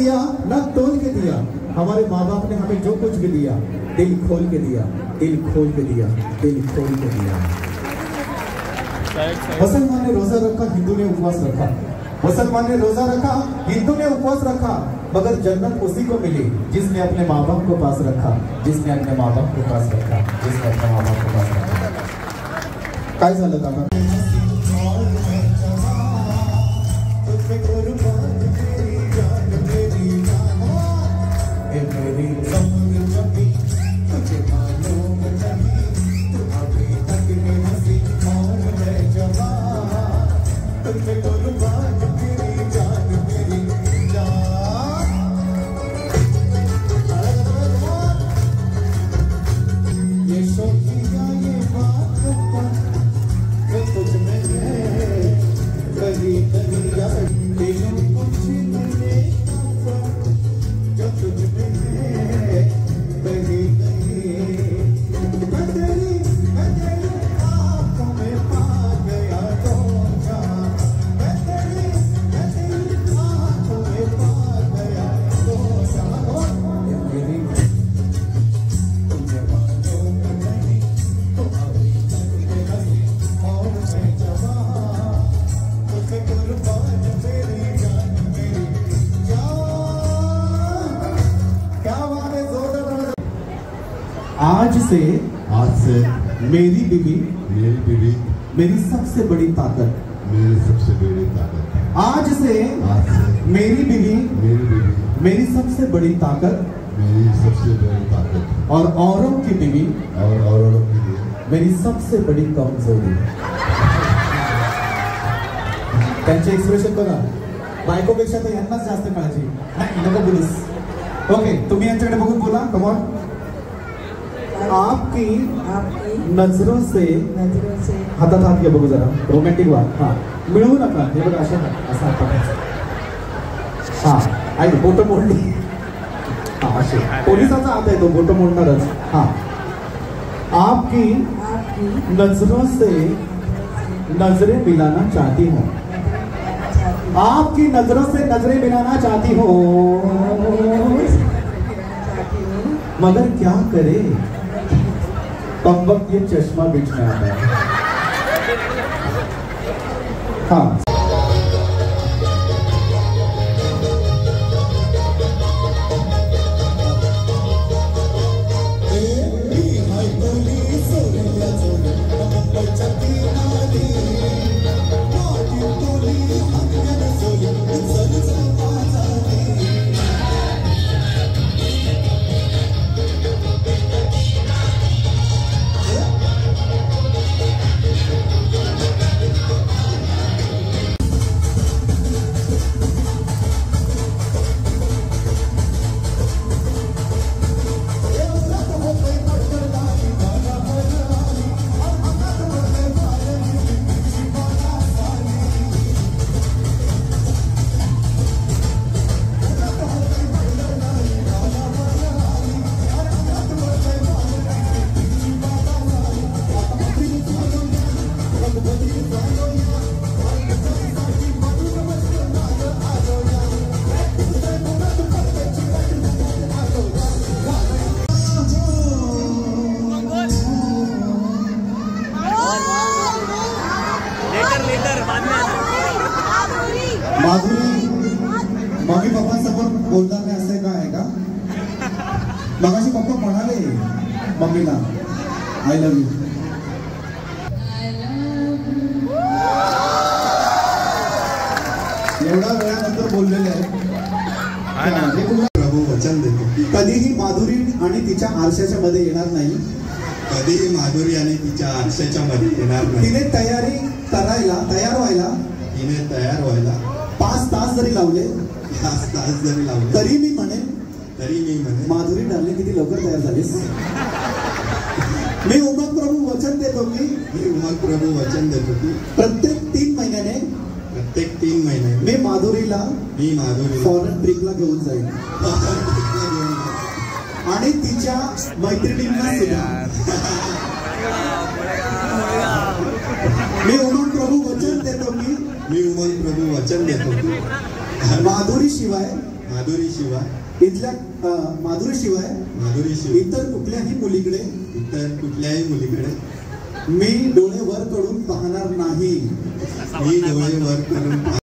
दिया ना तोल के दिया, हमारे माँ बाप ने हमें जो कुछ भी दिया दिल खोल के दिया, दिल खोल के दिया, दिल खोल के दिया। मुसलमान ने रोजा रखा, हिंदू ने उपवास रखा। मुसलमान ने रोजा रखा, हिंदू ने उपवास रखा, मगर जन्नत उसी को मिली जिसने अपने माँ बाप को पास रखा, जिसने अपने माँ बाप को पास रखा, जिसने अपने माँ बाप को पास रखा। काय झालं काका? आज से मेरी बीवी मेरी सबसे बड़ी ताकत, आज से मेरी बीवी मेरी सबसे बड़ी ताकत, और औरों की बीवी मेरी सबसे बड़ी कमजोरी। त्यांचे एक्सप्रेशन बघा, बायकोपेक्षा तर यांनाच जास्त काळजी नाही, नको बोलूस। ओके, तुम्ही यांच्याकडे बघून बोला, कम ऑन। आपकी नजरों से हातात हात घ्या, बघू जरा रोमॅन्टिक व्हा। हा, मिळवू नका, हे बघा अशा असा हात। हा, ऐक, बोट मोडली। हा, असे पोलिसाचा हात आहे तो, बोट मोडणारच। हा, आपकी नजरों से नजरें मिलाना चाहती हूँ, आपकी नजरों से नजरें मिलाना चाहती हूँ, मगर क्या करे कम वक्त ये चश्मा बीच में आता है। हाँ, माधुरी मम्मी पप्पांसमोर बोलताना असं काय आहे का? मगाशी पप्पा म्हणाले मम्मीला आय लव्ह यू। एवढा वेळानंतर बोललेले आहे। प्रभू वचन देतो, कधीही माधुरी आणि तिच्या आरशाच्या मध्ये येणार नाही, कधीही माधुरी आणि तिच्या आरशाच्या मध्ये येणार नाही। तिने तयार व्हायला 5 तास जरी लावले, तरी मी म्हणेन माधुरी डार्लिंग किती लवकर तयार झालीस। मी उमंग प्रभू वचन देतो की प्रत्येक 3 महिन्याने मी माधुरीला फॉरेन ट्रिपला घेऊन जाईल आणि तिच्या मैत्रिणींना सुद्धा। मी उमंग प्रभू वचन देतो की माधुरी शिवाय माधुरीशिवाय इथल्या माधुरीशिवाय इतर कुठल्याही मुलीकडे मी डोळे वर करून पाहणार नाही.